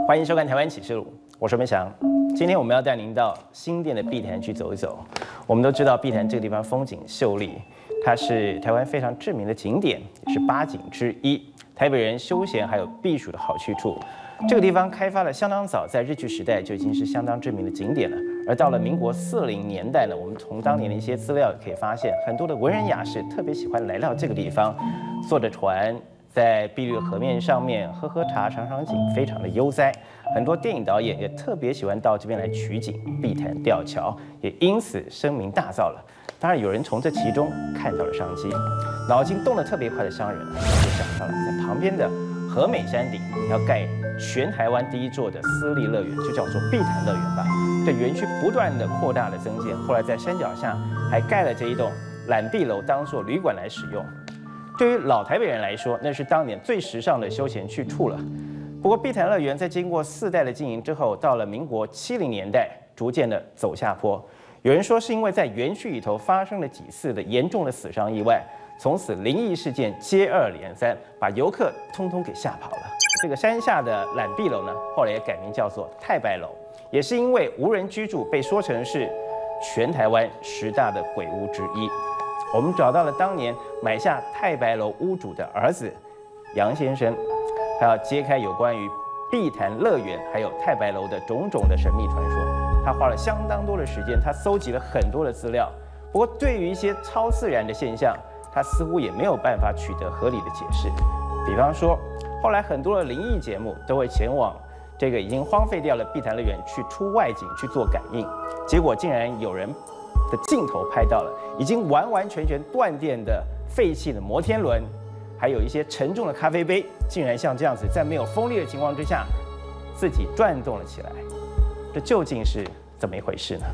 欢迎收看《台湾启示录》，我是文祥。今天我们要带您到新店的碧潭去走一走。我们都知道碧潭这个地方风景秀丽，它是台湾非常知名的景点，也是8景之一，台北人休闲还有避暑的好去处。这个地方开发了相当早，在日据时代就已经是相当知名的景点了。而到了民国40年代呢，我们从当年的一些资料可以发现，很多的文人雅士特别喜欢来到这个地方，坐着船。在碧绿河面上面喝喝茶、赏赏景，非常的悠哉。很多电影导演也特别喜欢到这边来取景，碧潭吊桥也因此声名大噪了。当然，有人从这其中看到了商机，脑筋动得特别快的商人就想到了在旁边的和美山顶要盖全台湾第一座的私立乐园，就叫做碧潭乐园吧。这园区不断的扩大了增建，后来在山脚下还盖了这一栋揽碧楼当做旅馆来使用。对于老台北人来说，那是当年最时尚的休闲去处了。不过，碧潭乐园在经过4代的经营之后，到了民国70年代，逐渐的走下坡。有人说是因为在园区里头发生了几次的严重的死伤意外，从此灵异事件接二连三，把游客通通给吓跑了。这个山下的揽碧楼呢，后来也改名叫做太白楼，也是因为无人居住，被说成是全台湾10大的鬼屋之一。我们找到了当年买下太白楼屋主的儿子杨先生，他要揭开有关于碧潭乐园还有太白楼的种种的神秘传说。他花了相当多的时间，他搜集了很多的资料。不过，对于一些超自然的现象，他似乎也没有办法取得合理的解释。比方说，后来很多的灵异节目都会前往这个已经荒废掉了碧潭乐园去出外景去做感应，结果竟然有人的镜头拍到了已经完完全全断电的废弃的摩天轮，还有一些沉重的咖啡杯，竟然像这样子在没有风力的情况之下自己转动了起来。这究竟是怎么一回事呢？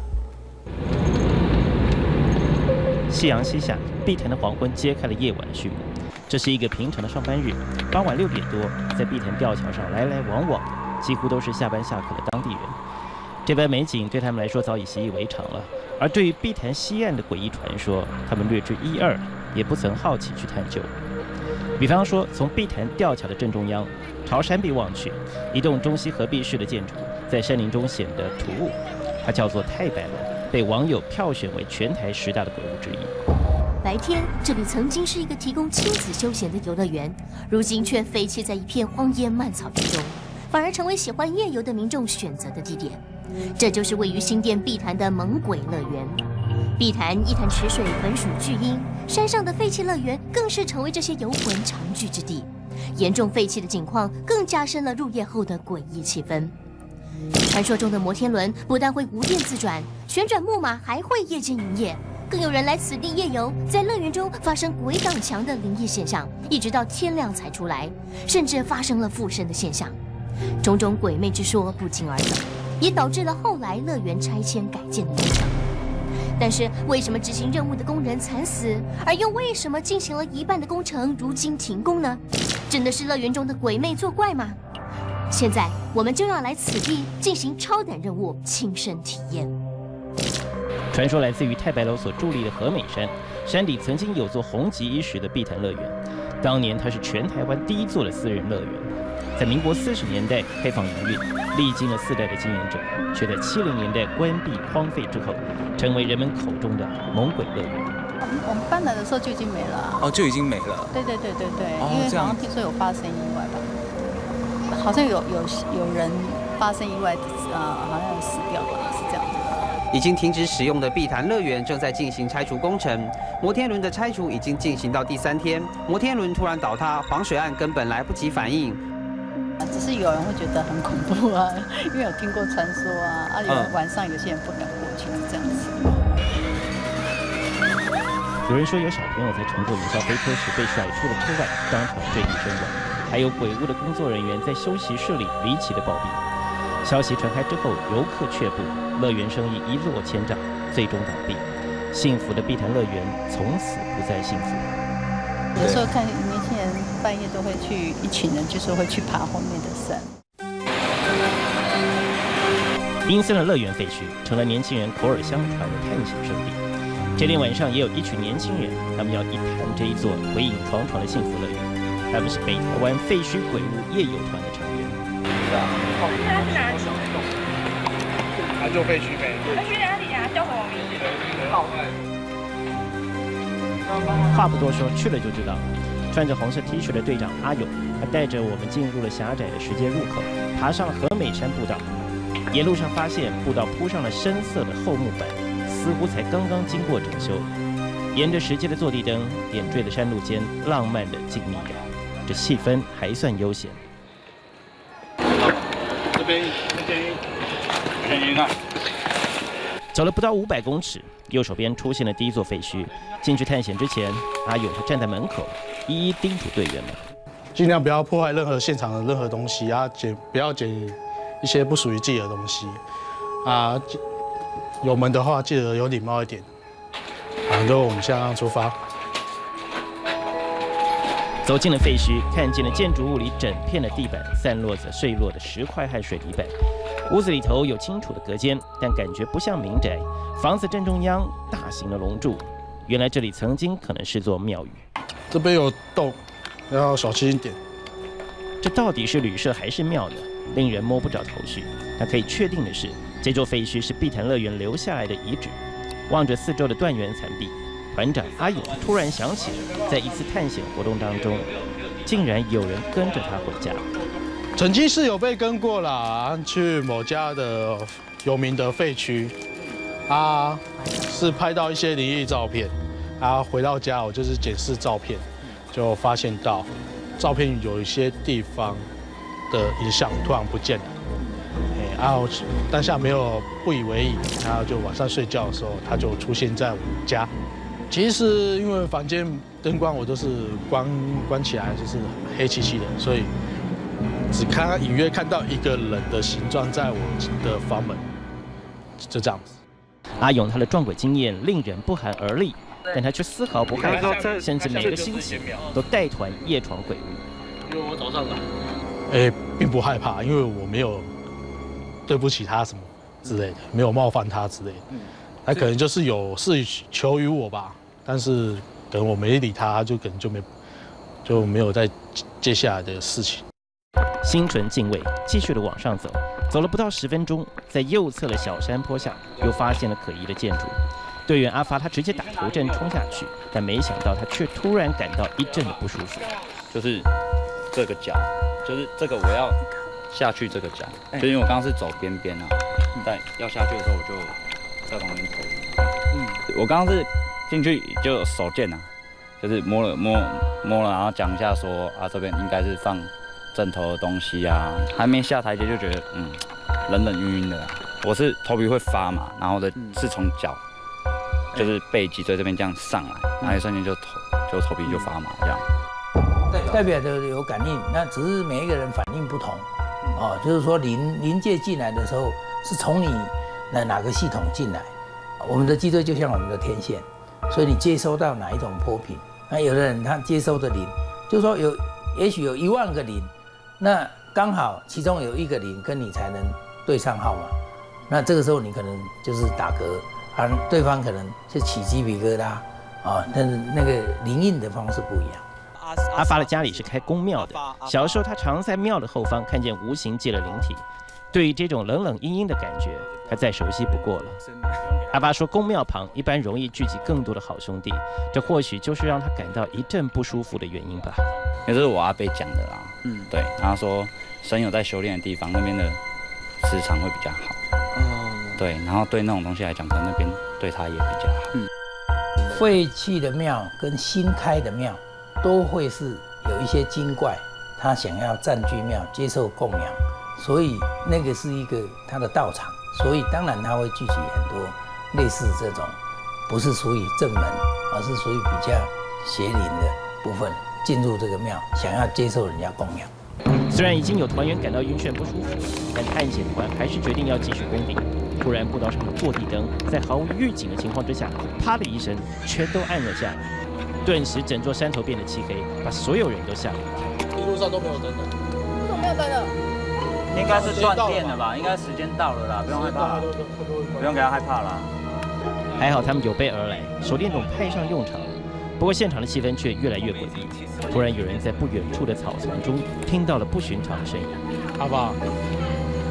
夕阳西下，碧潭的黄昏揭开了夜晚的序幕。这是一个平常的上班日，傍晚6点多，在碧潭吊桥上来来往往，几乎都是下班下课的当地人。这般美景对他们来说早已习以为常了，而对于碧潭西岸的诡异传说，他们略知一二，也不曾好奇去探究。比方说，从碧潭吊桥的正中央，朝山壁望去，一栋中西合璧式的建筑在山林中显得突兀，它叫做太白楼，被网友票选为全台10大的鬼屋之一。 白天，这里曾经是一个提供亲子休闲的游乐园，如今却废弃在一片荒烟蔓草之中，反而成为喜欢夜游的民众选择的地点。这就是位于新店碧潭的猛鬼乐园。碧潭一潭池水，本属巨阴，山上的废弃乐园更是成为这些游魂常聚之地。严重废弃的景况更加深了入夜后的诡异气氛。传说中的摩天轮不但会无电自转，旋转木马还会夜间营业，更有人来此地夜游，在乐园中发生鬼挡墙的灵异现象，一直到天亮才出来，甚至发生了附身的现象。种种鬼魅之说不胫而走，也导致了后来乐园拆迁改建的影响。但是，为什么执行任务的工人惨死，而又为什么进行了一半的工程如今停工呢？真的是乐园中的鬼魅作怪吗？现在，我们就要来此地进行超胆任务，亲身体验。 传说来自于太白楼所伫立的和美山，山底曾经有座红极一时的碧潭乐园，当年它是全台湾第一座的私人乐园。在民国40年代开放营运，历经了4代的经营者，却在70年代关闭荒废之后，成为人们口中的猛鬼乐园。 我们搬来的时候就已经没了。 哦，就已经没了。 对，因为好像听说有发生意外吧，好像有人发生意外，好像有死掉吧，是这样子。 已经停止使用的碧潭乐园正在进行拆除工程，摩天轮的拆除已经进行到第3天，摩天轮突然倒塌，防水岸根本来不及反应。 只是有人会觉得很恐怖啊，因为有听过传说啊，晚上有些人不敢过去，是这样子。 有人说有小朋友在乘坐云霄飞车时被甩出了车外，当场坠地身亡；还有鬼屋的工作人员在休息室里离奇的暴毙。消息传开之后，游客却步，乐园生意一落千丈，最终倒闭。幸福的碧潭乐园从此不再幸福。 有时候看年轻人半夜都会去，一群人就是会去爬后面的山。 阴森的乐园废墟成了年轻人口耳相传的探险圣地。这天晚上，也有一群年轻人，他们要一探这一座鬼影幢幢的幸福乐园。他们是北台湾废墟鬼屋夜游团的成员。 那他去哪里？ 他就废墟呗。 他去哪里啊？叫什么名字？ 话不多说，去了就知道。穿着红色 T 恤的队长阿勇，他带着我们进入了狭窄的石阶入口，爬上了和美山步道。沿路上发现步道铺上了深色的厚木板，似乎才刚刚经过整修。沿着石阶的坐地灯点缀的山路间，浪漫的静谧着，这气氛还算悠闲。 这边全晕啊！ 走了不到500公尺，右手边出现了第一座废墟。进去探险之前，阿勇他站在门口，一一叮嘱队员们， 尽量不要破坏任何现场的任何东西啊，不要捡一些不属于自己的东西啊。有门的话，记得有礼貌一点。好，就我们现在出发。 走进了废墟，看见了建筑物里整片的地板散落着碎落的石块和水泥板。屋子里头有清楚的隔间，但感觉不像民宅。房子正中央大型的龙柱，原来这里曾经可能是座庙宇。 这边有洞，要小心一点。 这到底是旅社还是庙呢？令人摸不着头绪。但可以确定的是，这座废墟是碧潭乐园留下来的遗址。望着四周的断垣残壁，团长阿勇突然想起，在一次探险活动当中，竟然有人跟着他回家。 曾经是有被跟过啦，去某家的有名的废墟，啊，是拍到一些灵异照片，啊，回到家我就是检视照片，就发现到照片有一些地方的影像突然不见了，我当下没有不以为意，然后就晚上睡觉的时候，他就出现在我们家。其实是因为房间灯光我都是关起来，就是黑漆漆的，所以只隐约看到一个人的形状在我的房门，就这样子。 阿勇他的撞鬼经验令人不寒而栗，但他却丝毫不害怕，甚至每个星期都带团夜闯鬼屋。 因为我早上来，并不害怕，因为我没有对不起他什么之类的，没有冒犯他之类的。他可能就是有事求于我吧，但是可能我没理他，就可能就没有再接下来的事情。 心存敬畏，继续的往上走，走了不到10分钟，在右侧的小山坡下又发现了可疑的建筑。队员阿发他直接打头阵冲下去，但没想到他却突然感到一阵的不舒服， 就是这个角，就是这个我要下去这个角，就因为我刚刚是走边边啊，但要下去的时候我就在旁边投。我刚刚是进去就手贱啊，就是摸了，然后讲一下说啊这边应该是放正头的东西啊，还没下台阶就觉得冷冷晕晕的、啊。我是头皮会发嘛，然后是从脚就是背脊椎这边这样上来，然后一瞬间就头皮就发麻这样。 代表的有感应，那只是每一个人反应不同，哦，就是说临界进来的时候是从你哪个系统进来，我们的脊椎就像我们的天线，所以你接收到哪一种波频，那有的人他接收的零，就是说也许有1万个零，那刚好其中有1个零跟你才能对上号码，那这个时候你可能就是打嗝，对方可能就起鸡皮疙瘩，啊，但是那个灵应的方式不一样。 阿发的家里是开公庙的，小时候他常在庙的后方看见无形界的灵体，对于这种冷冷阴阴的感觉，他再熟悉不过了。阿发说，公庙旁一般容易聚集更多的好兄弟，这或许就是让他感到一阵不舒服的原因吧。 也是我阿伯讲的啦，对，他说神有在修炼的地方，那边的磁场会比较好，对，然后对那种东西来讲，可能那边对他也比较好。 废弃的庙跟新开的庙都会是有一些精怪，他想要占据庙，接受供养，所以那个是一个他的道场，所以当然他会聚集很多类似这种，不是属于正门，而是属于比较邪灵的部分进入这个庙，想要接受人家供养。 虽然已经有团员感到晕眩不舒服，但探险团还是决定要继续攻顶。突然，步道上的坐地灯在毫无预警的情况之下，啪的一声，全都暗了下来。顿时，整座山头变得漆黑，把所有人都吓了一跳。 一路上都没有灯的， 为什么没有灯的？ 应该是断电了吧？应该时间到了啦，不用害怕，不用给他害怕啦。 还好他们有备而来，手电筒派上用场。不过现场的气氛却越来越诡异。突然有人在不远处的草丛中听到了不寻常的声音。 阿爸，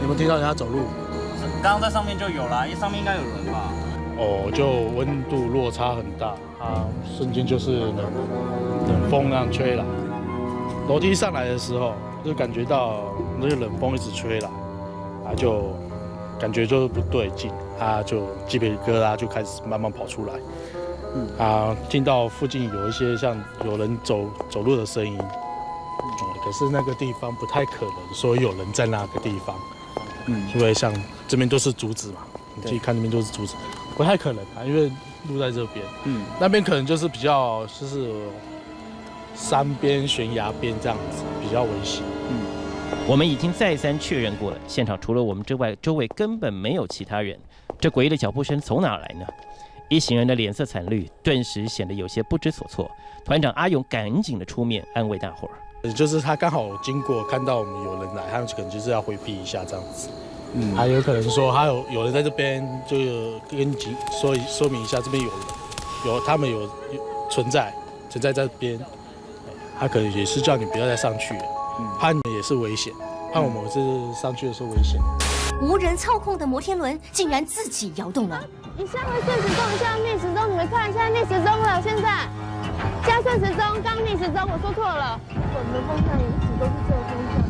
有没有听到人家走路？ 刚刚在上面就有啦，因为上面应该有人吧？ 哦，就温度落差很大，瞬间就是冷风那样吹来。楼梯上来的时候，就感觉到那个冷风一直吹来，就感觉就是不对劲，就鸡皮疙瘩就开始慢慢跑出来。听到附近有一些像有人走路的声音，可是那个地方不太可能说有人在那个地方，因为像这边都是竹子嘛，你自己看那边都是竹子，不太可能因为路在这边，那边可能就是比较就是山边悬崖边这样子，比较危险。 我们已经再三确认过了，现场除了我们之外，周围根本没有其他人。这诡异的脚步声从哪来呢？一行人的脸色惨绿，顿时显得有些不知所措。团长阿勇赶紧的出面安慰大伙儿。 就是他刚好经过，看到我们有人来，他们可能就是要回避一下这样子。还有可能说他有人在这边，就跟你说明一下，这边他们有存在在这边，他可能也是叫你不要再上去，怕你们也是危险，怕我们是上去的时候危险。 无人操控的摩天轮竟然自己摇动了。 一下会顺时钟，一下逆时钟，你们看，现在逆时钟了，现在顺时钟，刚逆时钟，我说错了。我们的方向一直都是这个方向。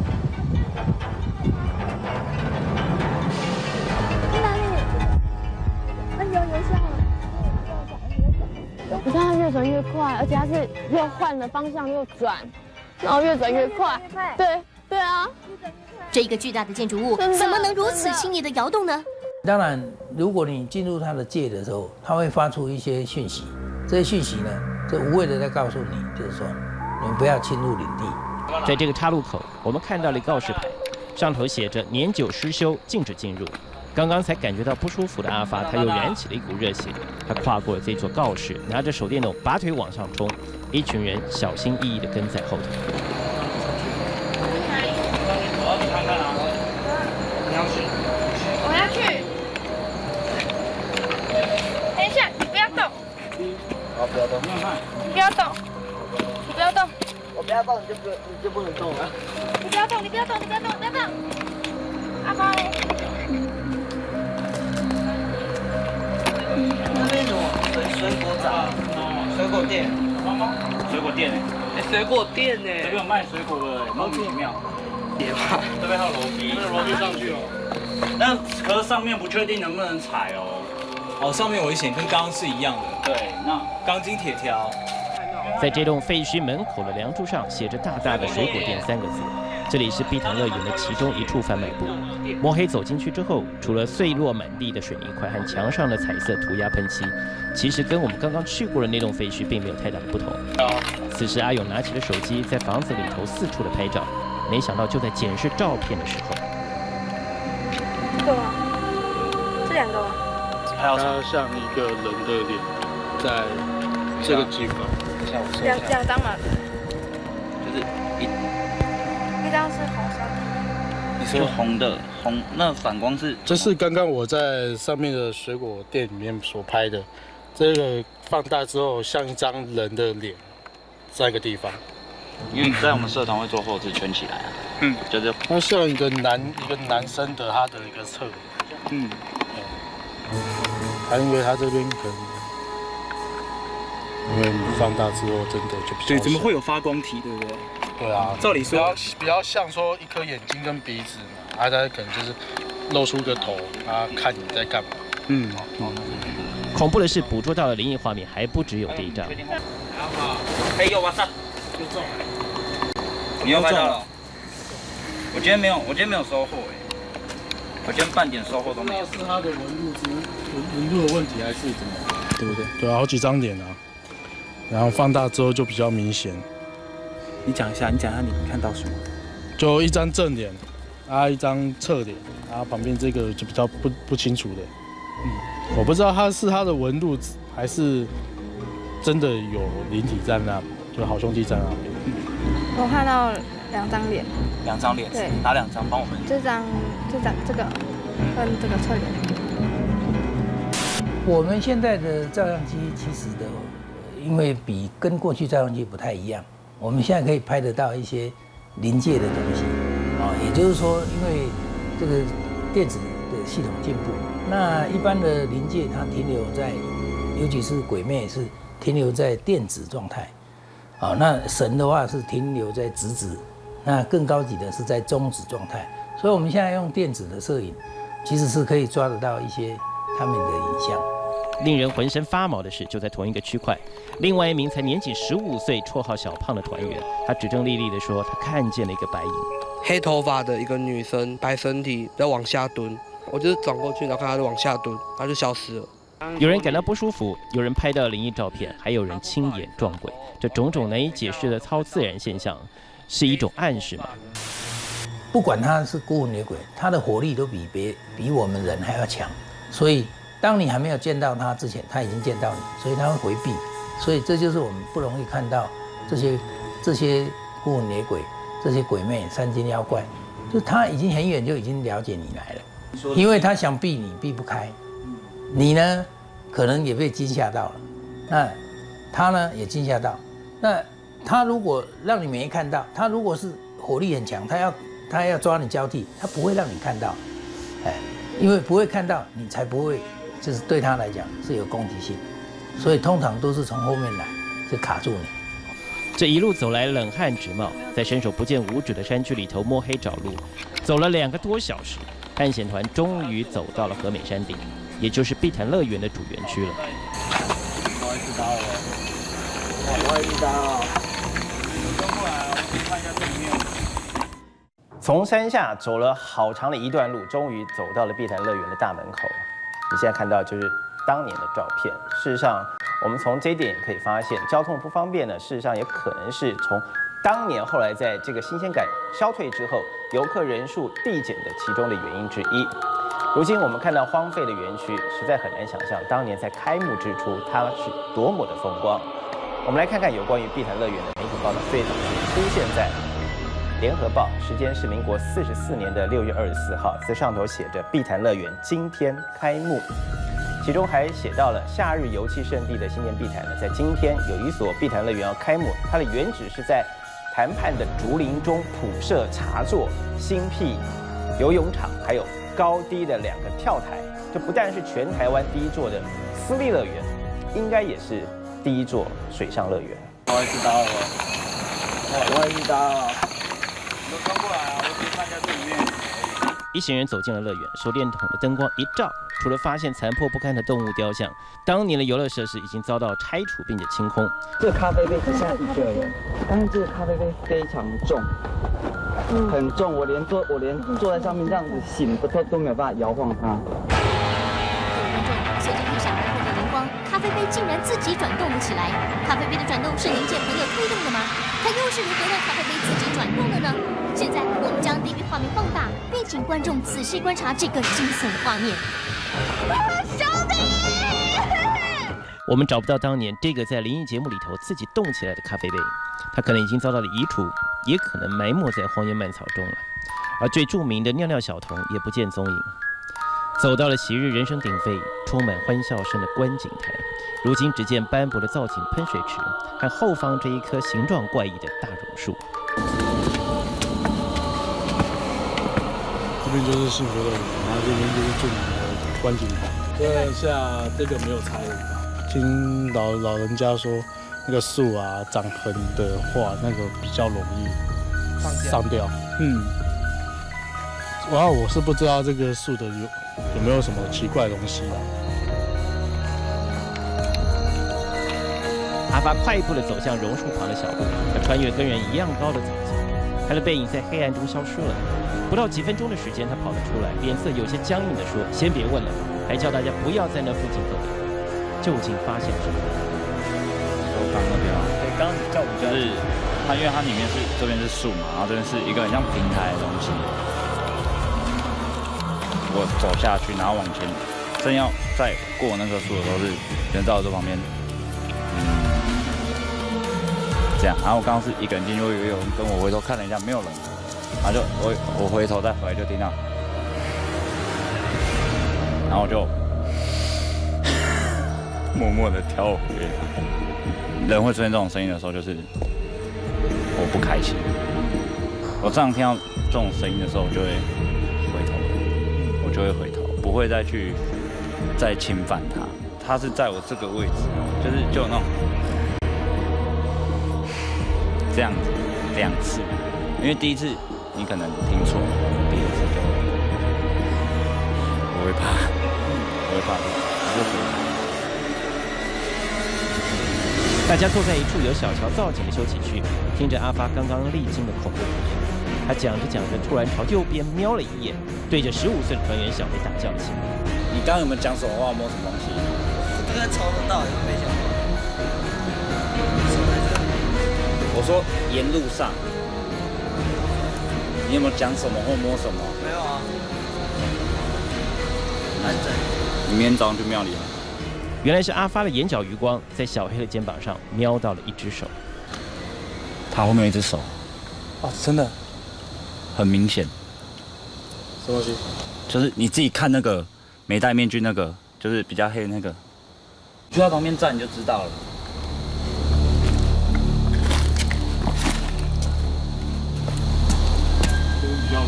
去哪里？有下了。你看它越转越快，而且它是又换了方向又转，然后越转越快。对啊。 这个巨大的建筑物怎么能如此轻易的摇动呢？ 当然，如果你进入它的界的时候，它会发出一些讯息。这些讯息呢，就无谓的在告诉你，就是说，你们不要侵入领地。 在这个岔路口，我们看到了告示牌，上头写着“年久失修，禁止进入”。刚刚才感觉到不舒服的阿发，他又燃起了一股热血。他跨过了这座告示，拿着手电筒拔腿往上冲，一群人小心翼翼地跟在后头。 我要去。等一下，你不要动。 好，不要动。 你不要动。你不要动。 我不要动，你就不能动了。 你不要动，你不要动，你不要动，不要动。阿发嘞？ 那边有水果展，水果店。 水果店水果店呢？ 这边有卖水果的，莫名其妙。 别怕， 这边还有楼梯， 那楼梯上去哦。 那可是上面不确定能不能踩哦。 哦，上面危险，跟刚刚是一样的。 对，那钢筋铁条。 在这栋废墟门口的梁柱上写着大大的水果店3个字，这里是碧潭乐园的其中一处贩卖部。摸黑走进去之后，除了碎落满地的水泥块和墙上的彩色涂鸦喷漆，其实跟我们刚刚去过的那栋废墟并没有太大的不同。此时阿勇拿起了手机，在房子里头四处的拍照，没想到就在检视照片的时候， 这个吗？这2个吗？ 它像一个人的脸，在这个地方。 两张嘛， 就是一张是红色的。 你说红的红，那反光是？ 这是刚刚我在上面的水果店里面所拍的，这个放大之后像一张人的脸，在一个地方。 因为在我们社团会做后置圈起来啊，就是它像一个男生的他的一个侧脸，因为他这边可能。因为你放大之后，真的就比较对，怎么会有发光体，对不对？ 对啊， 照理说比较像说一颗眼睛跟鼻子嘛，它可能就是露出个头，看你在干嘛。 恐怖的是，捕捉到的灵异画面还不只有这一张。 嘿呦，哇塞， 就中了。 你又拍到了？我今天没有收获我今天半点收获都没有。 是它的纹路的问题还是怎么？对不对？对啊，好几张脸啊。然后放大之后就比较明显。 你讲一下你看到什么？ 就一张正脸，一张侧脸，旁边这个就比较不清楚的。我不知道它是它的纹路，还是真的有灵体在那，就好兄弟在那边。 我看到2张脸。 2张脸？ 对。 哪2张？帮我们。 这个跟这个侧脸。 我们现在的照相机其实因为跟过去照相机不太一样，我们现在可以拍得到一些临界的东西，也就是说，因为这个电子的系统进步。那一般的临界它停留在，尤其是鬼魅是停留在电子状态，啊，那神的话是停留在质子，那更高级的是在中子状态。所以我们现在用电子的摄影，其实是可以抓得到一些他们的影像。 令人浑身发毛的是，就在同一个区块，另外一名才年仅15岁、绰号小胖的团员，他指证莉莉地说，他看见了一个白影， 黑头发的一个女生，白身体在往下蹲，我就是转过去，然后看她就往下蹲，她就消失了。 有人感到不舒服，有人拍到灵异照片，还有人亲眼撞鬼。这种种难以解释的超自然现象，是一种暗示吗？ 不管他是孤魂野鬼，他的火力都比我们人还要强，所以当你还没有见到他之前，他已经见到你，所以他会回避。所以这就是我们不容易看到这些孤魂野鬼、这些鬼魅、山精妖怪，就他已经很远就已经了解你来了，因为他想避你避不开，你呢可能也被惊吓到了，那他呢也惊吓到，那他如果让你没看到，他如果是火力很强，他要抓你交替，他不会让你看到，因为不会看到，你才不会，就是对他来讲是有攻击性，所以通常都是从后面来，就卡住你。 这一路走来冷汗直冒，在伸手不见五指的山区里头摸黑找路，走了2个多小时，探险团终于走到了和美山顶，也就是碧潭乐园的主园区了。 不好意思打扰了，不好意思打扰。跟过来，我看一下对面。 从山下走了好长的一段路，终于走到了碧潭乐园的大门口。你现在看到就是当年的照片。事实上，我们从这一点也可以发现，交通不方便呢，事实上也可能是从当年后来在这个新鲜感消退之后，游客人数递减的其中的原因之一。如今我们看到荒废的园区，实在很难想象当年在开幕之初它是多么的风光。我们来看看有关于碧潭乐园的媒体报道，最早是出现在《联合报》，时间是民国44年的6月24号，在上头写着“碧潭乐园今天开幕”，其中还写到了夏日游憩胜地的新店碧潭呢，在今天有一所碧潭乐园要开幕，它的原址是在潭畔的竹林中铺设茶座、新辟游泳场，还有高低的2个跳台。这不但是全台湾第一座的私立乐园，应该也是第一座水上乐园。 不好意思打扰了，不好意思打扰。你都跟过来啊，我只看一下对面。 一行人走进了乐园，手电筒的灯光一照，除了发现残破不堪的动物雕像，当年的游乐设施已经遭到拆除并且清空。 这个咖啡杯只剩下1个人，但是这个咖啡杯非常重，很重，我连坐在上面这样子醒都没有办法摇晃它。 随着地上来后的灵光，咖啡杯竟然自己转动了起来。咖啡杯的转动是临界朋友推动的吗？它又是如何让咖啡杯自己转动的呢？现在我们将 DV 画面放大，并请观众仔细观察这个惊悚画面。兄弟！ 我们找不到当年这个在灵异节目里头自己动起来的咖啡杯，它可能已经遭到了移除，也可能埋没在荒野蔓草中了。而最著名的尿尿小童也不见踪影。走到了昔日人声鼎沸、充满欢笑声的观景台，如今只见斑驳的造景喷水池和后方这一棵形状怪异的大榕树。 这边就是幸福乐园，然后这边就是著名的观景台。这下这个没有拆了，听老人家说，那个树啊长横的话，那个比较容易上吊。我是不知道这个树的有没有什么奇怪的东西啊。 阿发快步地走向榕树旁的小路，他穿越跟人一样高的草丛，他的背影在黑暗中消失了。不到几分钟的时间，他跑了出来，脸色有些僵硬地说：“先别问了，还叫大家不要在那附近逗留。”究竟发现什么？ 我刚那边啊，对，刚刚叫我们就是它，因为它里面是这边是树嘛，然后这边是一个很像平台的东西。我走下去，然后往前，正要再过那棵树的时候，是人在我这旁边，这样。然后我刚刚是一个人进去，有人跟我回头看了一下，没有人，然后就我回头再回来就听到，然后我就默默的跳回来。人会出现这种声音的时候，就是我不开心。我这样听到这种声音的时候，我就会回头。 就会回头，不会再侵犯他。他是在我这个位置，就有那种这样子2次，因为第一次你可能听错，第二次就我会怕，我就回头。 大家坐在一处有小桥造景的休息区，听着阿发刚刚历经的恐怖体验。他讲着讲着，突然朝右边瞄了一眼，对着15岁的团员小黑大叫了起来。 你刚刚有没有讲什么话？摸什么东西？ 我刚才从头到尾都没讲话。 我说沿路上，你有没有讲什么或摸什么？ 没有啊。安整。 你明天早上去庙里啊？ 原来是阿发的眼角余光在小黑的肩膀上瞄到了一只手。 他后面有一只手。 哦，真的。 很明显。 什么东西？ 就是你自己看那个没戴面具那个，就是比较黑的那个，就在旁边站你就知道了。 比较冷。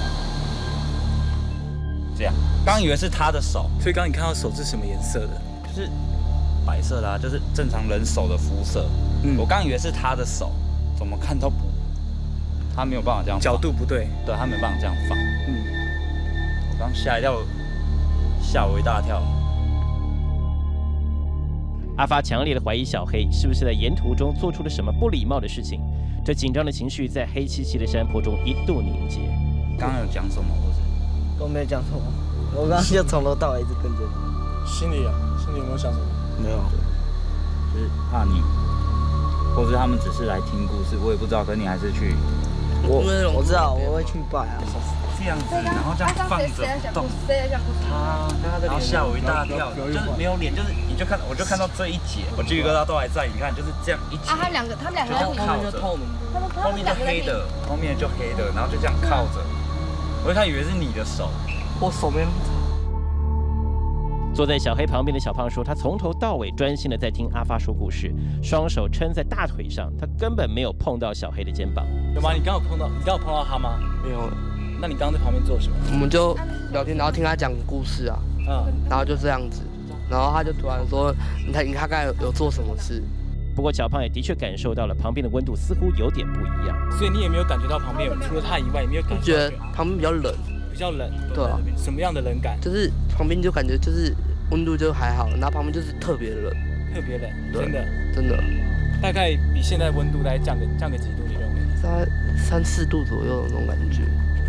这样，刚以为是他的手， 所以刚你看到手是什么颜色的？ 就是白色的啊，就是正常人手的肤色。我刚以为是他的手，怎么看都不。他没有办法这样放， 角度不对， 对他没办法这样放。我刚吓一跳，吓我一大跳。 阿发强烈的怀疑小黑是不是在沿途中做出了什么不礼貌的事情，这紧张的情绪在黑漆漆的山坡中一度凝结。 刚刚有讲什么，或是？ 都没有讲什么，我刚刚就从头到尾一直跟着你。 心里有没有想什么？ 没有， 就是怕你，或是他们只是来听故事，我也不知道，可你还是去。 我知道我会去拜啊， 这样子，然后这样放着不动，然后吓我一大跳，就是没有脸，就是我就看到这一截，我鸡皮疙瘩都还在，你看就是这样一截。 啊，他们两个就靠着，后面就黑的，后面就黑的，然后就这样靠着，我一开始以为是你的手， 我手边。 坐在小黑旁边的小胖说，他从头到尾专心的在听阿发说故事，双手撑在大腿上，他根本没有碰到小黑的肩膀。 有吗？你刚有碰到他吗？ 没有。 那你刚刚在旁边做什么？ 我们就聊天，然后听他讲故事啊。然后就这样子，然后他就突然说，你大概有做什么事？ 不过小胖也的确感受到了旁边的温度似乎有点不一样。 所以你也没有感觉到旁边除了他以外，也没有感觉。 觉得旁边比较冷。 比较冷。 对啊。 什么样的冷感？ 就是旁边就感觉就是温度就还好，然后旁边就是特别冷。 特别冷， 真的。 大概比现在温度大概降个几度？你认为？ 大概3、4度左右那种感觉。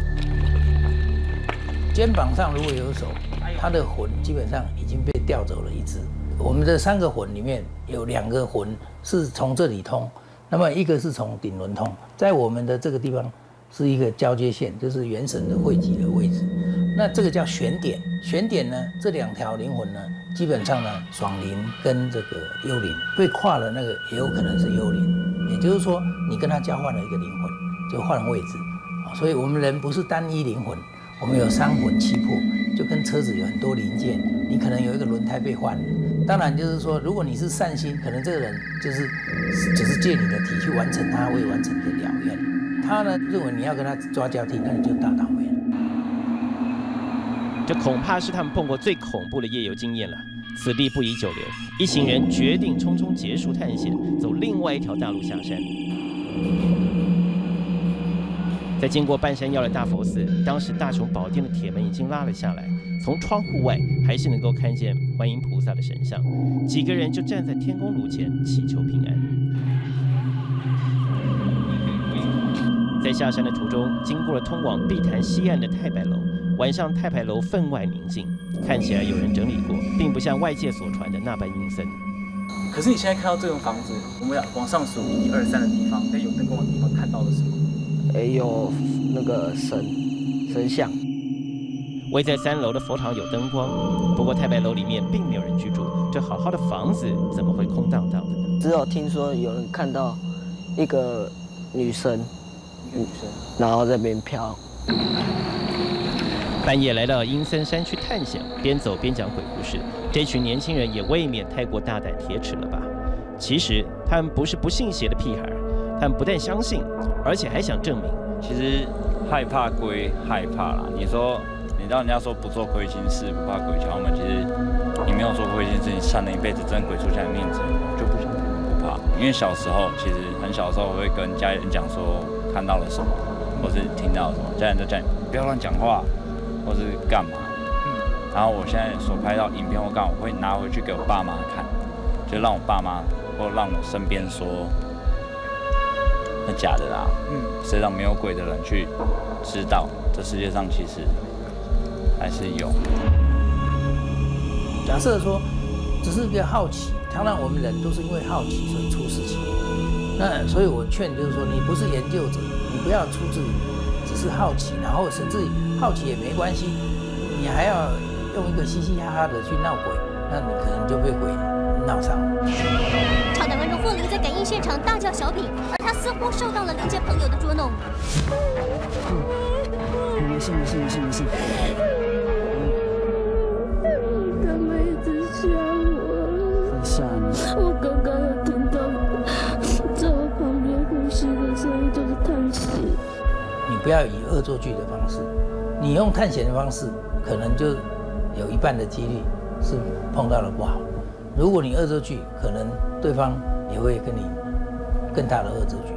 肩膀上如果有手，他的魂基本上已经被调走了一只。我们的3个魂里面有2个魂是从这里通，那么一个是从顶轮通，在我们的这个地方是一个交接线，就是元神的汇集的位置。那这个叫悬点，悬点呢，这2条灵魂呢，基本上呢，爽灵跟这个幽灵被跨了，那个也有可能是幽灵，也就是说你跟他交换了一个灵魂，就换了位置啊。所以我们人不是单一灵魂，我们有3魂7魄，就跟车子有很多零件，你可能有一个轮胎被换了。当然就是说，如果你是善心，可能这个人就是只是借你的体去完成他未完成的了愿，他呢认为你要跟他抓交替，那你就大倒霉了。 这恐怕是他们碰过最恐怖的夜游经验了。此地不宜久留，一行人决定匆匆结束探险，走另外一条大路下山。在经过半山腰的大佛寺，当时大雄宝殿的铁门已经拉了下来，从窗户外还是能够看见观音菩萨的神像。几个人就站在天公炉前祈求平安。在下山的途中，经过了通往碧潭西岸的太白楼。晚上太白楼分外宁静，看起来有人整理过，并不像外界所传的那般阴森。 可是你现在看到这栋房子，我们往上数1、2、3的地方，在有灯光的地方看到了什么？ 有那个神像。 位在3楼的佛堂有灯光，不过太白楼里面并没有人居住，这好好的房子怎么会空荡荡的呢？ 只有听说有人看到一个女生，然后在那边飘。 半夜来到阴森山区探险，边走边讲鬼故事，这群年轻人也未免太过大胆铁齿了吧？其实他们不是不信邪的屁孩，他们不但相信，而且还想证明。 其实害怕归害怕啦，你说你知道人家说不做亏心事，不怕鬼敲门。其实你没有做亏心事，你善了一辈子，真鬼出现在面前，就不怕。因为小时候其实很小的时候，我会跟家里人讲说看到了什么，或是听到了什么，家人就叫你不要乱讲话，或是干嘛。然后我现在所拍到影片或干嘛，我会拿回去给我爸妈看，就让我爸妈或让我身边说那假的啦，世界上没有鬼的人去知道，这世界上其实还是有。 假设说只是一个好奇，当然我们人都是因为好奇所以出事情。那所以我劝就是说，你不是研究者，你不要出自只是好奇，然后甚至好奇也没关系，你还要用一个嘻嘻哈哈的去闹鬼，那你可能就被鬼闹伤了。 超男观众霍林在感应现场大叫小品，而他似乎受到了邻街朋友的捉弄。 没事。 他们一直吓我。 吓你？ 我刚刚有听到在我旁边呼吸的声音，就是叹息。 你不要以恶作剧的方式，你用探险的方式，可能就有一半的几率是碰到了不好。如果你恶作剧，可能对方也会跟你更大的恶作剧。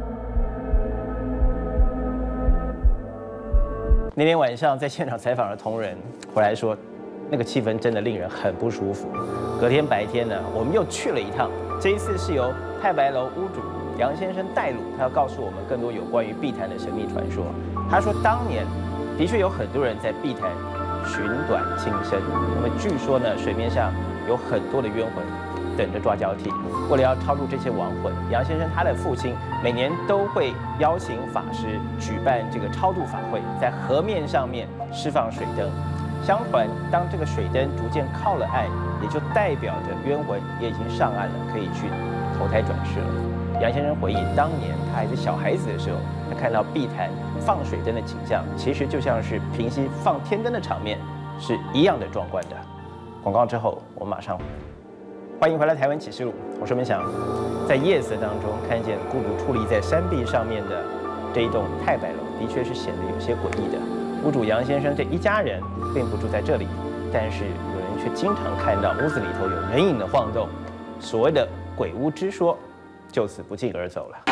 那天晚上在现场采访的同仁回来说，那个气氛真的令人很不舒服。隔天白天呢，我们又去了一趟，这一次是由太白楼屋主杨先生带路，他要告诉我们更多有关于碧潭的神秘传说。他说，当年的确有很多人在碧潭寻短轻生，那么据说呢，水面上有很多的冤魂等着抓交替。为了要超度这些亡魂，杨先生他的父亲每年都会邀请法师举办这个超度法会，在河面上面释放水灯。相传，当这个水灯逐渐靠了岸，也就代表着冤魂也已经上岸了，可以去投胎转世了。杨先生回忆，当年他还是小孩子的时候，他看到碧潭放水灯的景象，其实就像是平溪放天灯的场面，是一样的壮观的。广告之后，我们马上欢迎回来《台湾启示录》，我是文祥。在夜色当中看见孤独矗立在山壁上面的这一栋太白楼，的确是显得有些诡异的。屋主杨先生这一家人并不住在这里，但是有人却经常看到屋子里头有人影的晃动，所谓的鬼屋之说就此不胫而走了。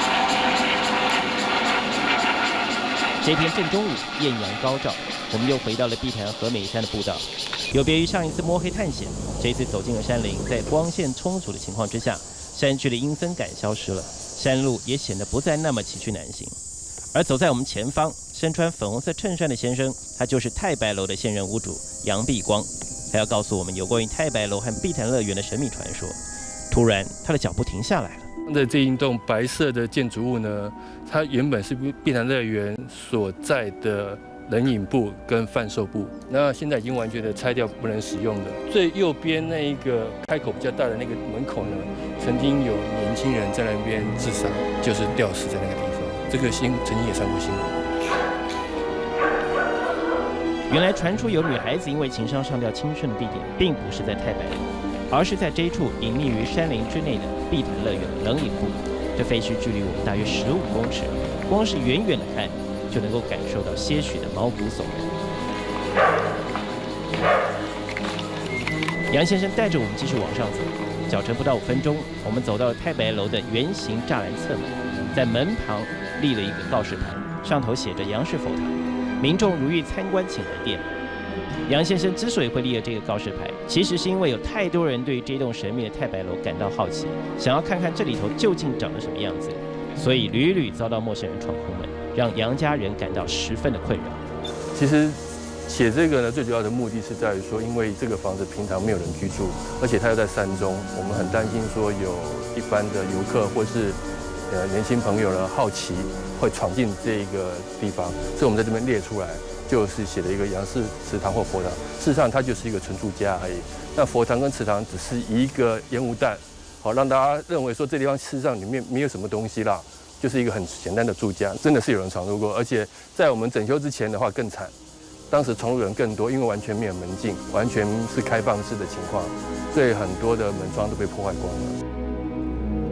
这天正中午，艳阳高照，我们又回到了碧潭和美山的步道。有别于上一次摸黑探险，这一次走进了山林，在光线充足的情况之下，山区的阴森感消失了，山路也显得不再那么崎岖难行。而走在我们前方，身穿粉红色衬衫的先生，他就是太白楼的现任屋主杨碧光。他要告诉我们有关于太白楼和碧潭乐园的神秘传说。突然，他的脚步停下来了。 的这一栋白色的建筑物呢，它原本是碧潭乐园所在的人影部跟贩售部，那现在已经完全的拆掉，不能使用的。最右边那一个开口比较大的那个门口呢，曾经有年轻人在那边自杀，就是吊死在那个地方。这个曾经也上过新闻。 原来传出有女孩子因为情伤上吊轻生的地点，并不是在太白楼，而是在这一处隐匿于山林之内的碧潭乐园冷饮部。这废墟距离我们大约15公尺，光是远远的看，就能够感受到些许的毛骨悚然。杨先生带着我们继续往上走，脚程不到5分钟，我们走到了太白楼的圆形栅栏侧门，在门旁立了一个告示牌，上头写着杨氏佛堂，民众如欲参观请来电。杨先生之所以会立了这个告示牌，其实是因为有太多人对这栋神秘的太白楼感到好奇，想要看看这里头究竟长得什么样子，所以屡屡遭到陌生人闯空门，让杨家人感到十分的困扰。 其实写这个呢，最主要的目的是在于说，因为这个房子平常没有人居住，而且它又在山中，我们很担心说有一般的游客或是年轻朋友呢好奇会闯进这个地方，所以我们在这边列出来。就是写了一个杨氏祠堂或佛堂，事实上它就是一个纯住家而已。那佛堂跟祠堂只是一个烟雾弹，好让大家认为说这地方事实上里面没有什么东西啦，就是一个很简单的住家。真的是有人闯入过，而且在我们整修之前的话更惨，当时闯入人更多，因为完全没有门禁，完全是开放式的情况，所以很多的门窗都被破坏光了。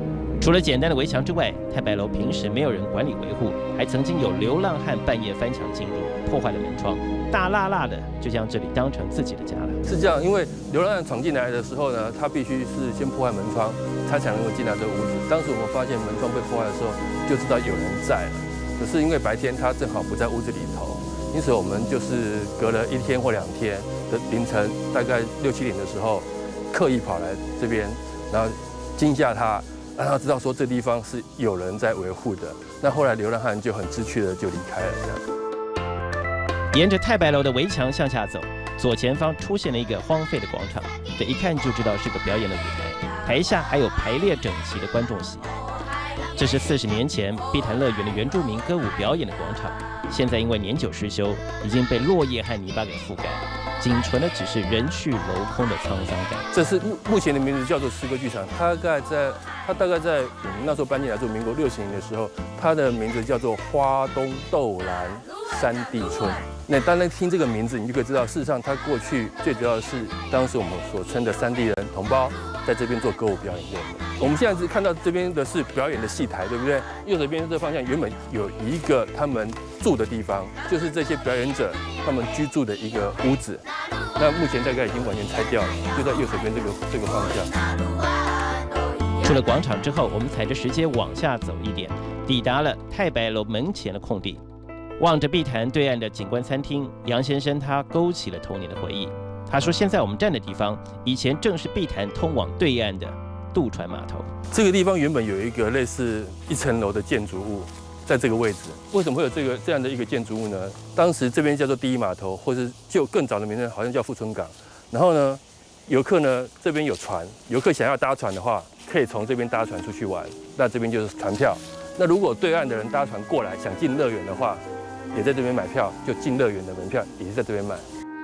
除了简单的围墙之外，太白楼平时没有人管理维护，还曾经有流浪汉半夜翻墙进入，破坏了门窗，大辣辣的就将这里当成自己的家了。 是这样，因为流浪汉闯进来的时候呢，他必须是先破坏门窗，他才能够进来这个屋子。当时我们发现门窗被破坏的时候，就知道有人在了。可是因为白天他正好不在屋子里头，因此我们就是隔了1天或2天的凌晨，大概6、7点的时候，刻意跑来这边，然后惊吓他。让他知道说这地方是有人在维护的。那后来流浪汉就很知趣的就离开了。这样， 沿着太白楼的围墙向下走，左前方出现了一个荒废的广场，这一看就知道是个表演的舞台，台下还有排列整齐的观众席。这是40年前碧潭乐园的原住民歌舞表演的广场，现在因为年久失修，已经被落叶和泥巴给覆盖。仅存的只是人去楼空的沧桑感。这是目前的名字叫做诗歌剧场，它大概在我们那时候搬进来，就民国60年的时候，它的名字叫做花东豆兰山地村。那当然听这个名字，你就可以知道，事实上它过去最主要的是当时我们所称的山地人同胞在这边做歌舞表演用的。我们现在是看到这边的是表演的戏台，对不对？右手边这方向原本有一个他们住的地方，就是这些表演者他们居住的一个屋子。那目前大概已经完全拆掉了，就在右手边这个方向。出了广场之后，我们踩着石阶往下走一点，抵达了太白楼门前的空地。望着碧潭对岸的景观餐厅，杨先生他勾起了童年的回忆。他说：“现在我们站的地方，以前正是碧潭通往对岸的渡船码头。这个地方原本有一个类似1层楼的建筑物，在这个位置。为什么会有这样的一个建筑物呢？当时这边叫做第一码头，或是就更早的名字好像叫富春港。然后呢，游客呢这边有船，游客想要搭船的话，可以从这边搭船出去玩。那这边就是船票。那如果对岸的人搭船过来想进乐园的话，也在这边买票，就进乐园的门票也是在这边买。”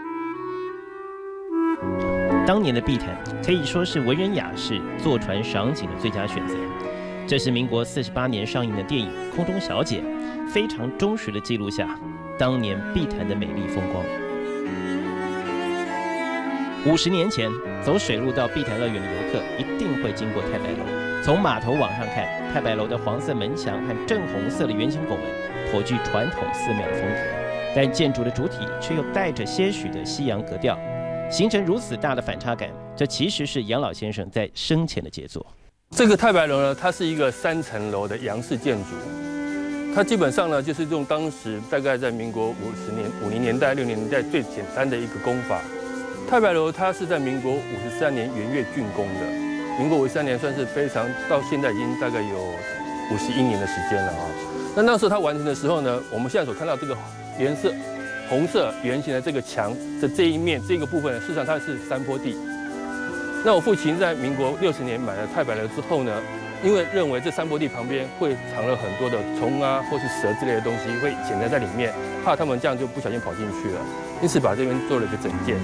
当年的碧潭可以说是文人雅士坐船赏景的最佳选择。这是民国48年上映的电影《空中小姐》，非常忠实的记录下当年碧潭的美丽风光。50年前，走水路到碧潭乐园的游客一定会经过太白楼。从码头往上看，太白楼的黄色门墙和正红色的圆形拱门，颇具传统寺庙的风格，但建筑的主体却又带着些许的西洋格调。形成如此大的反差感，这其实是杨老先生在生前的杰作。这个太白楼呢，它是一个3层楼的洋式建筑，它基本上呢就是用当时大概在民国50年代、60年代最简单的一个工法。太白楼它是在民国53年元月竣工的，民国53年算是非常，到现在已经大概有51年的时间了啊。那时候它完成的时候呢，我们现在所看到这个颜色。红色圆形的这个墙的这一面这个部分呢，事实上它是山坡地。那我父亲在民国60年买了太白楼之后呢，因为认为这山坡地旁边会藏了很多的虫啊或是蛇之类的东西，会潜在里面，怕他们这样就不小心跑进去了，因此把这边做了一个整建。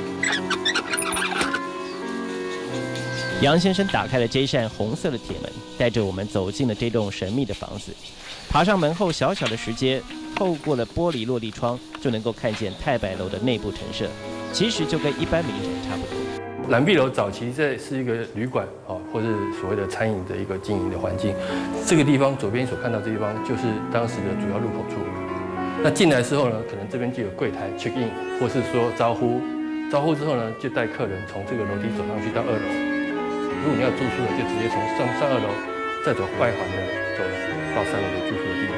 杨先生打开了这一扇红色的铁门，带着我们走进了这栋神秘的房子。爬上门后小小的石阶，透过了玻璃落地窗，就能够看见太白楼的内部陈设，其实就跟一般民宅差不多。蓝碧楼早期这是一个旅馆啊，或是所谓的餐饮的一个经营的环境。这个地方左边所看到这地方就是当时的主要入口处。那进来之后呢，可能这边就有柜台 check in， 或是说招呼之后呢，就带客人从这个楼梯走上去到2楼。如果你要住宿的，就直接从上2楼，再走外环的走到3楼的住宿的地方。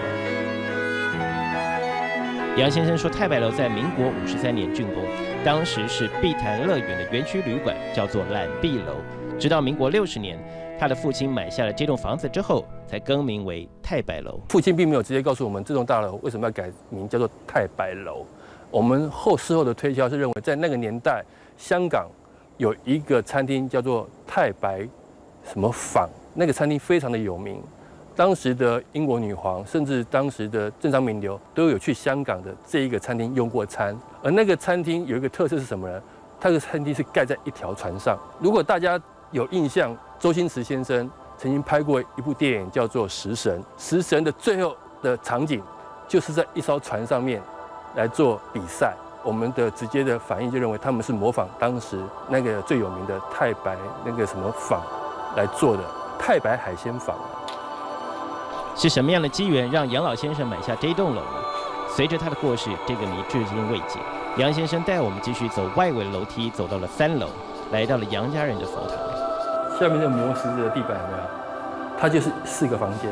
杨先生说，太白楼在民国53年竣工，当时是碧潭乐园的园区旅馆，叫做揽碧楼。直到民国60年，他的父亲买下了这栋房子之后，才更名为太白楼。父亲并没有直接告诉我们这栋大楼为什么要改名叫做太白楼。我们事后的推敲是认为，在那个年代，香港有一个餐厅叫做太白什么坊，那个餐厅非常的有名。当时的英国女皇，甚至当时的政商名流都有去香港的这一个餐厅用过餐。而那个餐厅有一个特色是什么呢？它的餐厅是盖在一条船上。如果大家有印象，周星驰先生曾经拍过一部电影叫做《食神》，《食神》的最后的场景就是在一艘船上面来做比赛。我们的直接的反应就认为他们是模仿当时那个最有名的太白那个什么坊来做的。 太白海鲜坊。 是什么样的机缘让杨老先生买下这栋楼呢？随着他的过世，这个谜至今未解。杨先生带我们继续走外围的楼梯，走到了3楼，来到了杨家人的佛堂。 下面的磨石子的地板有没有？它就是4个房间。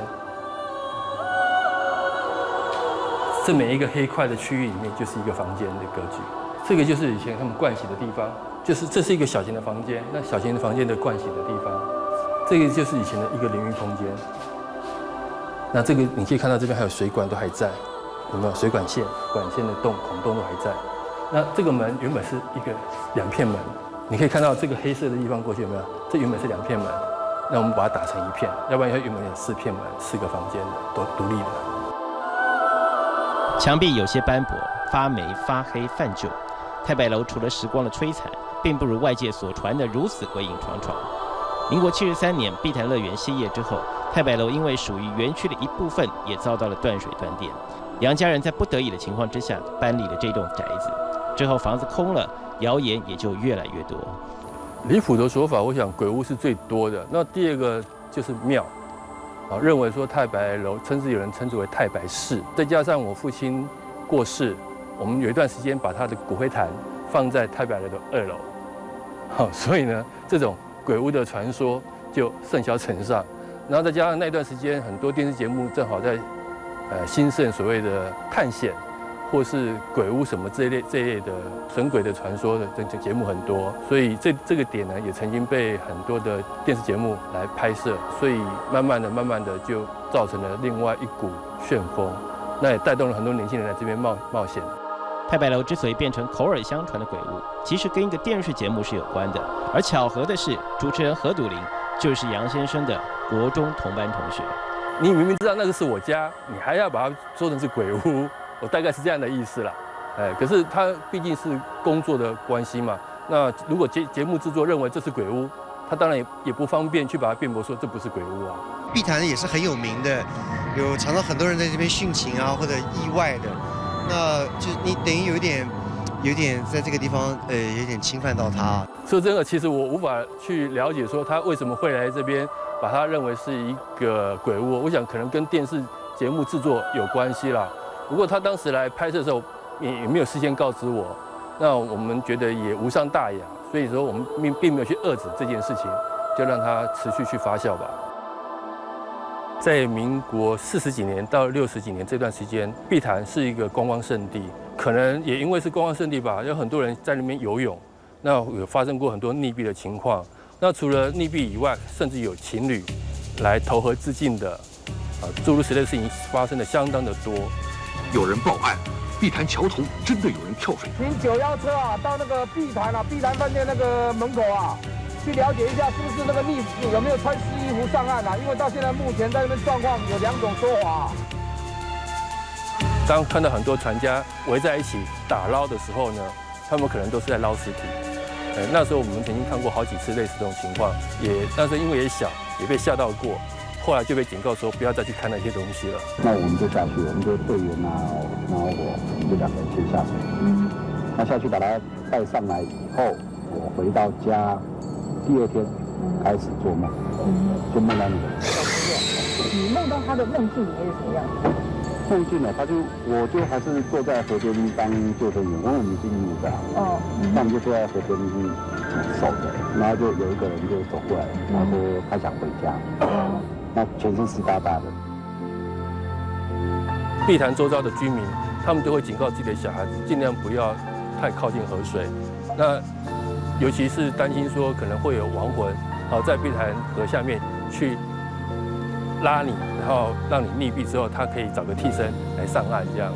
这每一个黑块的区域里面就是一个房间的格局。这个就是以前他们盥洗的地方，就是这是一个小型的房间，那小型的房间的盥洗的地方，这个就是以前的一个淋浴空间。那这个你可以看到这边还有水管都还在，有没有水管线？管线的孔洞都还在。那这个门原本是2片门，你可以看到这个黑色的地方过去有没有？这原本是2片门，那我们把它打成1片，要不然它原本有4片门，4个房间的都独立的。 墙壁有些斑驳、发霉、发黑、泛旧。太白楼除了时光的摧残，并不如外界所传的如此鬼影幢幢。民国73年，碧潭乐园歇业之后，太白楼因为属于园区的一部分，也遭到了断水断电。杨家人在不得已的情况之下，搬离了这栋宅子。之后房子空了，谣言也就越来越多。 离谱的说法，我想鬼屋是最多的。那第2个就是庙，认为说太白楼，甚至有人称之为太白寺。再加上我父亲过世，我们有一段时间把他的骨灰坛放在太白楼的2楼，所以呢，这种鬼屋的传说就甚嚣尘上。然后再加上那段时间很多电视节目正好在兴盛所谓的探险，或是鬼屋什么这一类的神鬼的传说的这节目很多，所以这个点呢也曾经被很多的电视节目来拍摄，所以慢慢的就造成了另外一股旋风，那也带动了很多年轻人来这边冒险。 太白楼之所以变成口耳相传的鬼屋，其实跟一个电视节目是有关的。而巧合的是，主持人何笃林就是杨先生的国中同班同学。 你明明知道那个是我家，你还要把它说成是鬼屋，我大概是这样的意思啦。可是他毕竟是工作的关系嘛，那如果节目制作认为这是鬼屋，他当然也不方便去把它辩驳说这不是鬼屋啊。 碧潭也是很有名的，有常常很多人在这边殉情啊，或者意外的。那就你等于有点在这个地方有点侵犯到他。 说真的，其实我无法去了解说他为什么会来这边，把他认为是一个鬼屋。我想可能跟电视节目制作有关系啦。不过他当时来拍摄的时候也没有事先告知我，那我们觉得也无伤大雅，所以说我们并没有去遏制这件事情，就让它持续去发酵吧。在民国40几年到60几年这段时间，碧潭是一个观光胜地，可能也因为是观光胜地吧，有很多人在那边游泳，那有发生过很多溺毙的情况。那除了溺毙以外，甚至有情侣来投河自尽的，诸如此类的事情发生的相当的多。 有人报案，碧潭桥头真的有人跳水。 请911车啊，到那个碧潭碧潭饭店那个门口啊，去了解一下是不是那个溺死有没有穿湿衣服上岸啊？因为到现在目前在那边状况有2种说法。 当看到很多船家围在一起打捞的时候呢，他们可能都是在捞尸体。那时候我们曾经看过好几次类似这种情况，那时候因为也小，也被吓到过。后来就被警告说不要再去看那些东西了。 那我们就下去，我们就队员啊，然后我们就2个人先下水。那下去把他带上来以后，我回到家，第2天开始做梦，就梦到那个。 你梦到他的梦境里面是什么样子？ 梦境呢，我就还是坐在河边当救生员，因为我们是义务的。那我们就坐在河边守着，然后就有一个人就走过来，然后说他想回家。那全身湿哒哒的。 碧潭周遭的居民，他们都会警告自己的小孩子，尽量不要太靠近河水。那尤其是担心说可能会有亡魂，在碧潭河下面去拉你，然后让你溺毙之后，他可以找个替身来上岸这样。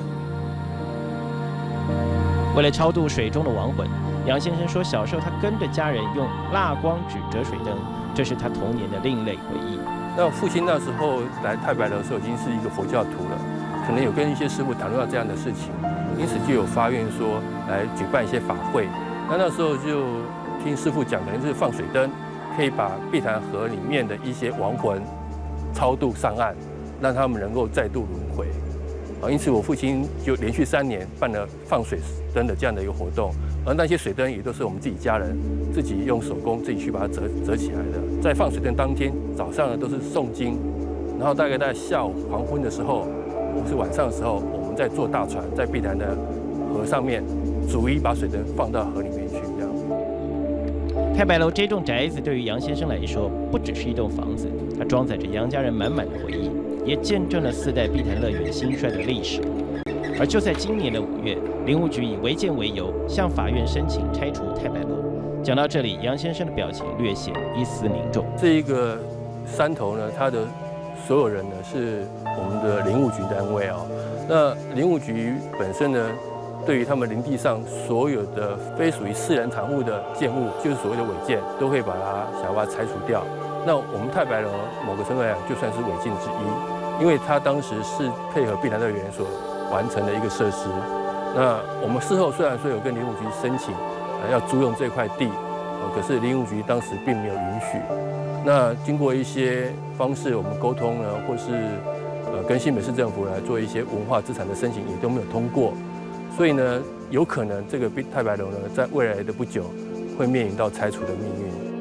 为了超度水中的亡魂，杨先生说，小时候他跟着家人用蜡光纸折水灯，这是他童年的另类回忆。 那父亲那时候来太白楼的时候已经是一个佛教徒了，可能有跟一些师父谈论到这样的事情，因此就有发愿说来举办一些法会。那时候就听师父讲，可能就是放水灯，可以把碧潭河里面的一些亡魂超度上岸，让他们能够再度轮回。因此我父亲就连续3年办了放水灯的这样的一个活动， 而那些水灯也都是我们自己家人自己用手工自己去把它折起来的。在放水灯当天早上呢都是诵经，然后大概在下午黄昏的时候或是晚上的时候，我们在坐大船在碧潭的河上面逐一把水灯放到河里面去。这样。 太白楼这栋宅子对于杨先生来说，不只是一栋房子，它装载着杨家人满满的回忆，也见证了4代碧潭乐园兴衰的历史。而就在今年的5月，林务局以违建为由，向法院申请拆除太白楼。讲到这里，杨先生的表情略显一丝凝重。 这一个山头呢，它的所有人呢是我们的林务局单位哦。那林务局本身呢，对于他们林地上所有的非属于自然产物的建物，就是所谓的违建，都会把它想要把它拆除掉。那我们太白楼某个程度来讲，就算是违建之一，因为它当时是配合碧潭乐园所完成的一个设施。那我们事后虽然说有跟林务局申请要租用这块地，可是林务局当时并没有允许。那经过一些方式，我们沟通呢，或是跟新北市政府来做一些文化资产的申请，也都没有通过。所以呢，有可能这个太白楼呢，在未来的不久会面临到拆除的命运。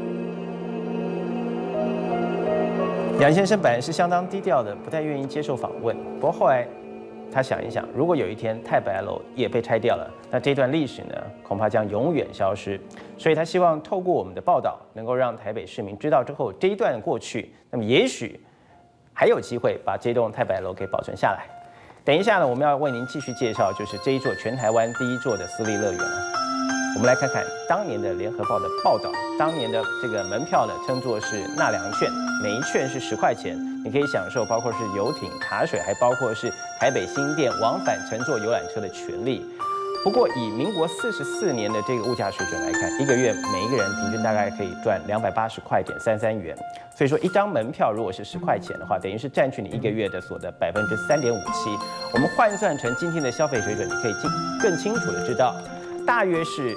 杨先生本来是相当低调的，不太愿意接受访问。不过后来他想一想，如果有一天太白楼也被拆掉了，那这段历史呢，恐怕将永远消失。所以他希望透过我们的报道，能够让台北市民知道之后，这一段过去，那么也许还有机会把这栋太白楼给保存下来。等一下呢，我们要为您继续介绍，就是这一座全台湾第一座的私立乐园了。我们来看看当年的联合报的报道，当年的这个门票呢，称作是纳凉券，每一券是10块钱，你可以享受包括是游艇、茶水，还包括是台北新店往返乘坐游览车的权利。不过以民国44年的这个物价水准来看，一个月每一个人平均大概可以赚280.33元。所以说一张门票如果是10块钱的话，等于是占据你一个月的所得3.57%。我们换算成今天的消费水准，你可以更清楚的知道，大约是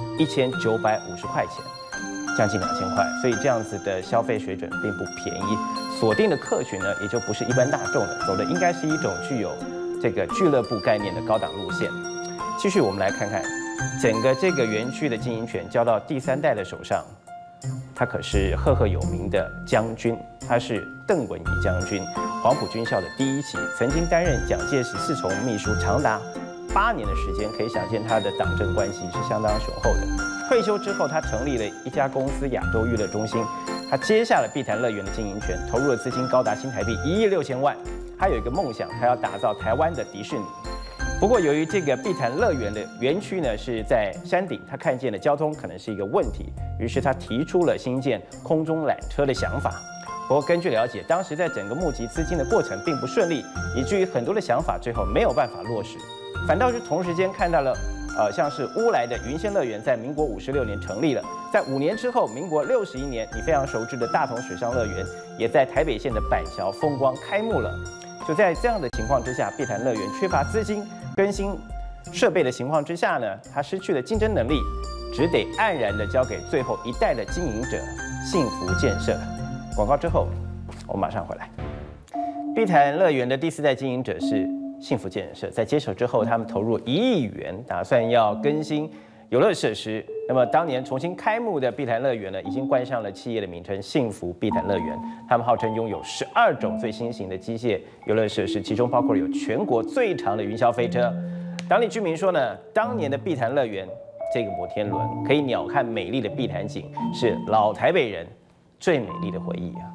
1950块钱，将近2000块。所以这样子的消费水准并不便宜。锁定的客群呢，也就不是一般大众的，走的应该是一种具有这个俱乐部概念的高档路线。继续，我们来看看整个这个园区的经营权交到第3代的手上，他可是赫赫有名的将军，他是邓文仪将军，黄埔军校的第1期，曾经担任蒋介石4重秘书长达8年的时间，可以想见他的党政关系是相当雄厚的。退休之后，他成立了一家公司亚洲娱乐中心，他接下了碧潭乐园的经营权，投入的资金高达新台币1亿6千万。他有一个梦想，他要打造台湾的迪士尼。不过，由于这个碧潭乐园的园区呢是在山顶，他看见了交通可能是一个问题，于是他提出了新建空中缆车的想法。不过，根据了解，当时在整个募集资金的过程并不顺利，以至于很多的想法最后没有办法落实。反倒是同时间看到了，像是乌来的云仙乐园在民国56年成立了，在5年之后，民国61年，你非常熟知的大同水上乐园也在台北县的板桥风光开幕了。就在这样的情况之下，碧潭乐园缺乏资金更新设备的情况之下呢，它失去了竞争能力，只得黯然的交给最后一代的经营者幸福建设。广告之后，我们马上回来。碧潭乐园的第4代经营者是幸福建设，在接手之后，他们投入1亿元，打算要更新游乐设施。那么当年重新开幕的碧潭乐园呢，已经冠上了企业的名称幸福碧潭乐园。他们号称拥有12种最新型的机械游乐设施，其中包括有全国最长的云霄飞车。当地居民说呢，当年的碧潭乐园这个摩天轮可以鸟瞰美丽的碧潭景，是老台北人最美丽的回忆啊。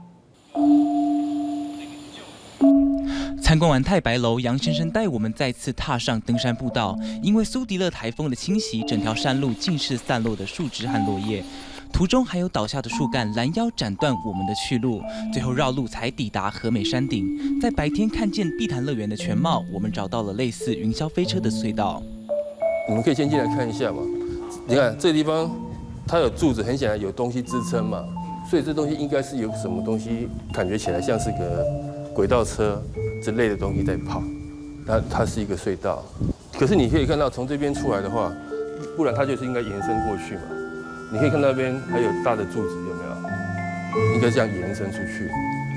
参观完太白楼，杨先生带我们再次踏上登山步道。因为苏迪勒台风的侵袭，整条山路尽是散落的树枝和落叶，途中还有倒下的树干拦腰斩断我们的去路。最后绕路才抵达和美山顶。在白天看见碧潭乐园的全貌，我们找到了类似云霄飞车的隧道。 你们可以先进来看一下嘛。你看这个地方，它有柱子，很显然有东西支撑嘛，所以这东西应该是有什么东西，感觉起来像是个轨道车之类的东西在跑，那它是一个隧道。可是你可以看到，从这边出来的话，不然它就是应该延伸过去嘛。你可以看到那边还有大的柱子，有没有？应该这样延伸出去。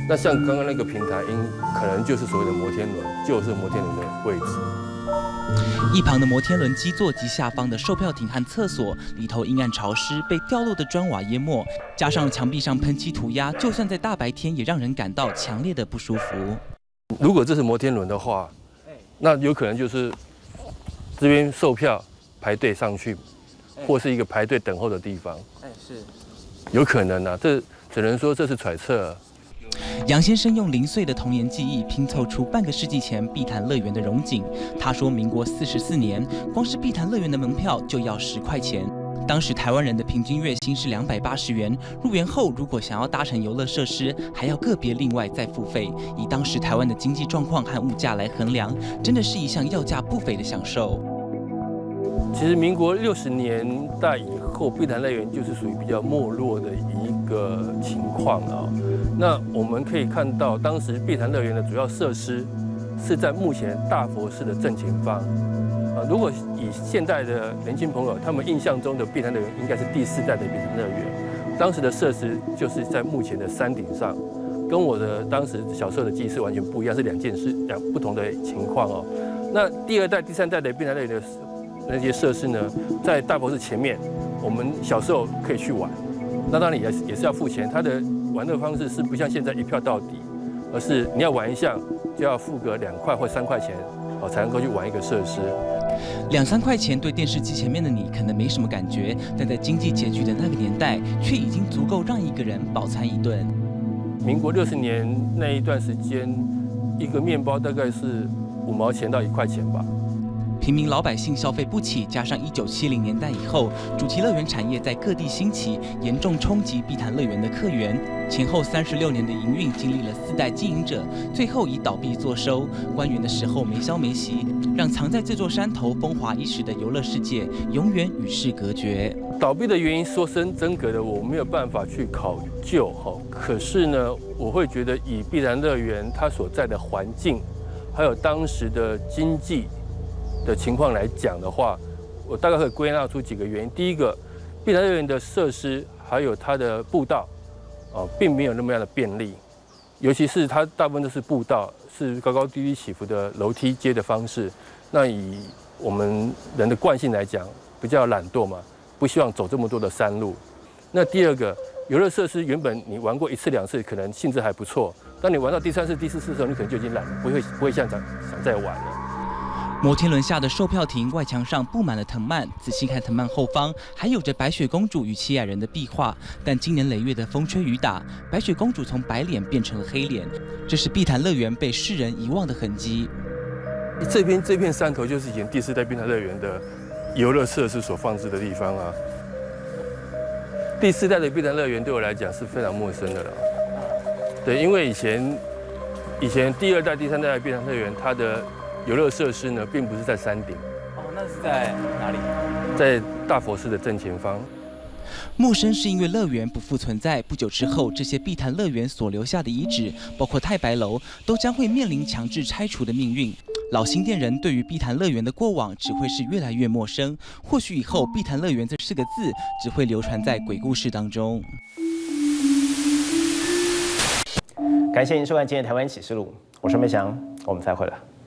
那像刚刚那个平台，可能就是所谓的摩天轮，就是摩天轮的位置。 一旁的摩天轮基座及下方的售票亭和厕所里头阴暗潮湿，被掉落的砖瓦淹没，加上墙壁上喷漆涂鸦，就算在大白天也让人感到强烈的不舒服。 如果这是摩天轮的话，那有可能就是这边售票排队上去，或是一个排队等候的地方。 是， 有可能啊，这只能说这是揣测。 杨先生用零碎的童年记忆拼凑出半个世纪前碧潭乐园的荣景。他说，民国44年，光是碧潭乐园的门票就要10块钱。当时台湾人的平均月薪是280元，入园后如果想要搭乘游乐设施，还要个别另外再付费。以当时台湾的经济状况和物价来衡量，真的是一项要价不菲的享受。 其实民国60年代以后，碧潭乐园就是属于比较没落的一个情况啊。那我们可以看到，当时碧潭乐园的主要设施是在目前大佛寺的正前方。如果以现代的年轻朋友，他们印象中的碧潭乐园应该是第4代的碧潭乐园，当时的设施就是在目前的山顶上，跟我的当时小时候的记忆是完全不一样，是两不同的情况哦。那第2代、第3代的碧潭乐园的那些设施呢，在大佛寺前面，我们小时候可以去玩，那当然也是要付钱。它的玩乐方式是不像现在一票到底，而是你要玩一项就要付个2块或3块钱，才能够去玩一个设施。 2、3块钱对电视机前面的你可能没什么感觉，但在经济拮据的那个年代，却已经足够让一个人饱餐一顿。 民国60年那一段时间，一个面包大概是5毛钱到1块钱吧。 平民老百姓消费不起，加上1970年代以后，主题乐园产业在各地兴起，严重冲击碧潭乐园的客源。前后36年的营运，经历了4代经营者，最后以倒闭作收。官员的时候没消没息，让藏在这座山头风华一时的游乐世界永远与世隔绝。 倒闭的原因说真格的，我没有办法去考究哈。可是呢，我会觉得以碧潭乐园它所在的环境，还有当时的经济的情况来讲的话，我大概可以归纳出几个原因。第一个，碧潭乐园的设施还有它的步道，并没有那么样的便利，尤其是它大部分都是步道，是高高低低起伏的楼梯阶的方式。那以我们人的惯性来讲，比较懒惰嘛，不希望走这么多的山路。那第二个，游乐设施原本你玩过1次2次，可能性质还不错，当你玩到第3次、第4次的时候，你可能就已经懒了，不会想再玩了。 摩天轮下的售票亭外墙上布满了藤蔓，仔细看藤蔓后方还有着白雪公主与七矮人的壁画。但经年累月的风吹雨打，白雪公主从白脸变成了黑脸，这是碧潭乐园被世人遗忘的痕迹。 这片山头就是以前第4代碧潭乐园的游乐设施所放置的地方啊。第4代的碧潭乐园对我来讲是非常陌生的了。对，因为以前第2代、第3代的碧潭乐园，它的游乐设施呢，并不是在山顶。 那是在哪里？ 在大佛寺的正前方。 陌生是因为乐园不复存在，不久之后，这些碧潭乐园所留下的遗址，包括太白楼，都将会面临强制拆除的命运。老新店人对于碧潭乐园的过往只会是越来越陌生，或许以后碧潭乐园这4个字只会流传在鬼故事当中。 感谢您收看今天的台湾启示录，我是梅翔，我们再会了。